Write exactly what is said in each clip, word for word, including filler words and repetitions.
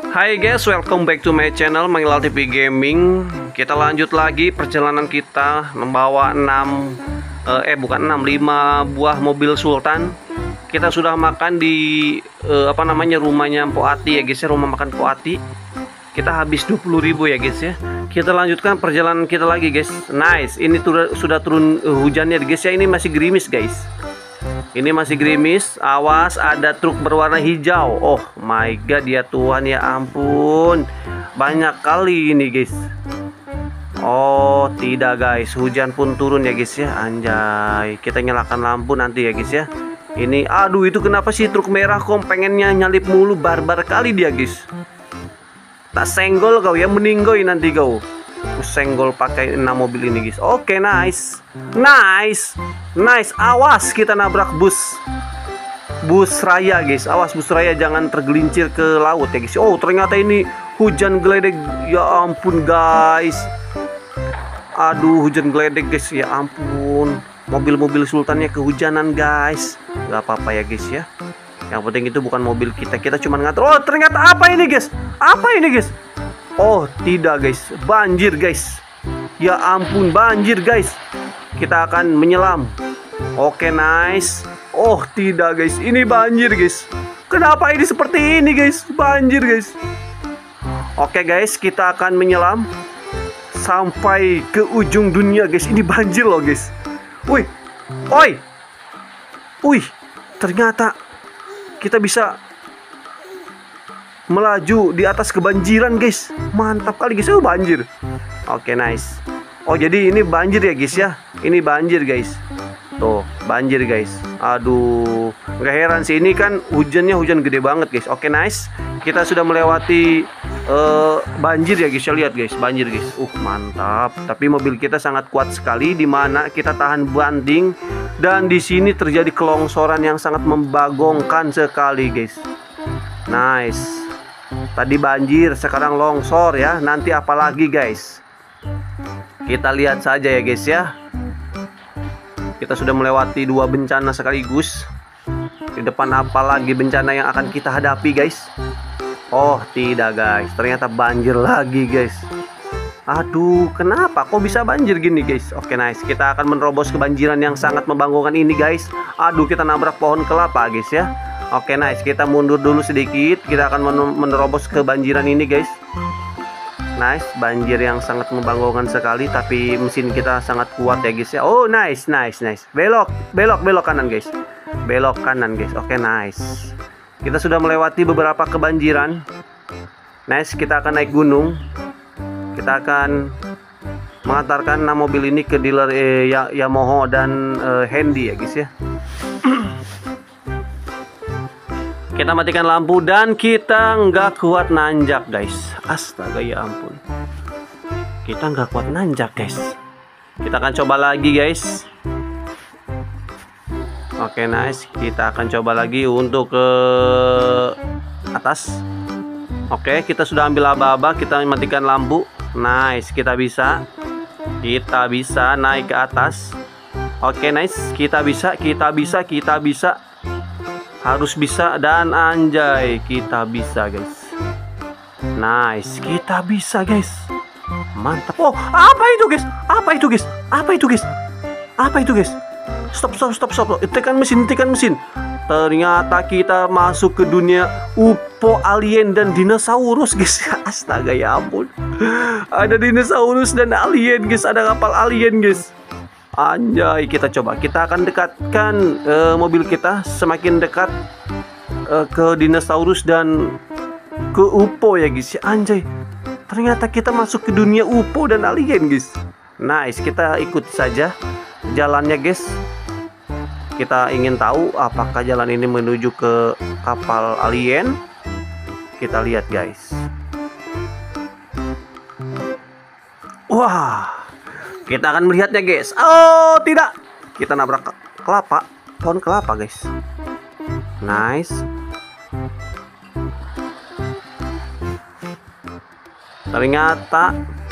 Hai guys, welcome back to my channel Manggil T V Gaming. Kita lanjut lagi perjalanan kita membawa enam eh bukan enam, lima buah mobil Sultan. Kita sudah makan di eh, apa namanya rumahnya Mpok Ati ya guys ya, rumah makan Mpok Ati. Kita habis dua puluh ribu ya guys ya. Kita lanjutkan perjalanan kita lagi guys. Nice, ini tur sudah turun uh, hujannya guys ya. Ini masih gerimis guys. Ini masih gerimis. Awas, ada truk berwarna hijau. Oh my god ya Tuhan, ya ampun. Banyak kali ini guys. Oh tidak guys, hujan pun turun ya guys ya. Anjay, kita nyalakan lampu nanti ya guys ya. Ini aduh, itu kenapa sih truk merah kok pengennya nyalip mulu, barbar kali dia guys. Tak senggol kau ya, meninggoy nanti kau. Aku senggol pakai enam mobil ini guys. Oke, nice. Nice. Nice. Awas kita nabrak bus. Bus raya guys. Awas bus raya, jangan tergelincir ke laut ya guys. Oh, ternyata ini hujan geledek. Ya ampun guys. Aduh, hujan geledek guys. Ya ampun. Mobil-mobil Sultannya kehujanan guys. Gak apa-apa ya guys ya. Yang penting itu bukan mobil kita. Kita cuma ngatur. Oh, ternyata apa ini guys? Apa ini guys? Oh tidak guys, banjir guys. Ya ampun, banjir guys. Kita akan menyelam. Oke, nice. Oh tidak guys, ini banjir guys. Kenapa ini seperti ini guys? Banjir guys. Oke guys, kita akan menyelam sampai ke ujung dunia guys. Ini banjir loh guys. Wih, oi, wih, ternyata kita bisa melaju di atas kebanjiran guys. Mantap kali guys. Oh banjir. Oke, nice. Oh jadi ini banjir ya guys ya. Ini banjir guys. Tuh banjir guys. Aduh, nggak heran sih, ini kan hujannya hujan gede banget guys. Oke, nice. Kita sudah melewati uh, banjir ya guys ya. Lihat guys, banjir guys. Uh mantap. Tapi mobil kita sangat kuat sekali, dimana kita tahan banting. Dan di sini terjadi kelongsoran yang sangat membagongkan sekali guys. Nice. Tadi banjir, sekarang longsor ya. Nanti apalagi guys? Kita lihat saja ya guys ya. Kita sudah melewati dua bencana sekaligus. Di depan apalagi bencana yang akan kita hadapi guys? Oh tidak guys, ternyata banjir lagi guys. Aduh, kenapa kok bisa banjir gini guys? Oke, nice. Kita akan menerobos kebanjiran yang sangat membanggakan ini guys. Aduh, kita nabrak pohon kelapa guys ya. Oke, nice. Kita mundur dulu sedikit. Kita akan menerobos kebanjiran ini guys. Nice, banjir yang sangat membanggakan sekali. Tapi mesin kita sangat kuat ya guys ya. Oh nice, nice, nice. Belok, belok, belok kanan guys. Belok kanan guys. Oke, nice. Kita sudah melewati beberapa kebanjiran. Nice, kita akan naik gunung. Kita akan mengantarkan enam mobil ini ke dealer eh, Yamaha dan eh, Handy ya guys ya. Kita matikan lampu dan kita nggak kuat nanjak guys. Astaga ya ampun. Kita nggak kuat nanjak guys. Kita akan coba lagi guys. Oke, nice. Kita akan coba lagi untuk ke atas. Oke, kita sudah ambil aba-aba. Kita matikan lampu. Nice, kita bisa. Kita bisa naik ke atas. Oke, nice. Kita bisa, kita bisa, kita bisa. Harus bisa, dan anjay kita bisa guys. Nice, kita bisa guys. Mantap. Oh apa itu guys? Apa itu guys? Apa itu guys? Apa itu guys? Stop stop stop stop. Tekan mesin, tekan mesin. Ternyata kita masuk ke dunia U F O, alien dan dinosaurus guys. Astaga ya ampun. Ada dinosaurus dan alien guys. Ada kapal alien guys. Anjay, kita coba. Kita akan dekatkan uh, mobil kita semakin dekat uh, ke dinosaurus dan ke U F O ya guys. Anjay, ternyata kita masuk ke dunia U F O dan alien guys. Nice, kita ikut saja jalannya guys. Kita ingin tahu apakah jalan ini menuju ke kapal alien. Kita lihat guys. Wah, kita akan melihatnya guys. Oh tidak, kita nabrak kelapa, pohon kelapa guys. Nice. Ternyata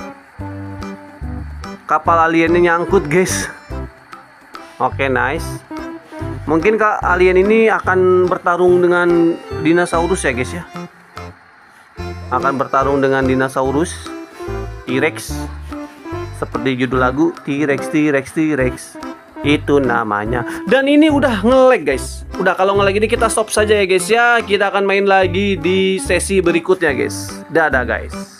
kapal aliennya nyangkut guys. Oke, nice. Mungkin kak alien ini akan bertarung dengan dinosaurus ya guys ya. akan bertarung dengan dinosaurus T-Rex. Seperti judul lagu, T-Rex, T-Rex, T-Rex, itu namanya. Dan ini udah nge-lag guys. Udah, kalau nge-lag ini kita stop saja ya guys ya. Kita akan main lagi di sesi berikutnya guys. Dadah guys.